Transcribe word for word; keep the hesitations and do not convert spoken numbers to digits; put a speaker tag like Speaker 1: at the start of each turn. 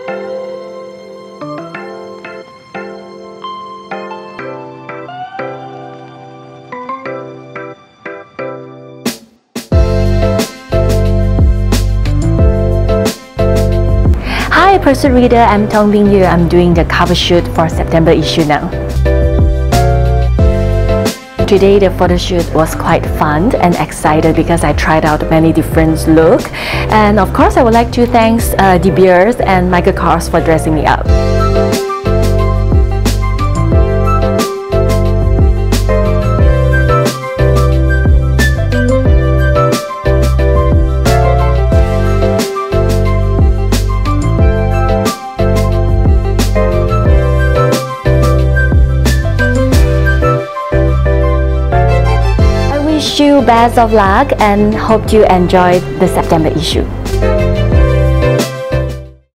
Speaker 1: Hi Pursuit reader, I'm Tong Bingyu. I'm doing the cover shoot for September issue now. Today the photo shoot was quite fun and excited because I tried out many different looks. And of course I would like to thank uh, De Beers and Michael Kors for dressing me up. Wish you best of luck and hope you enjoyed the September issue.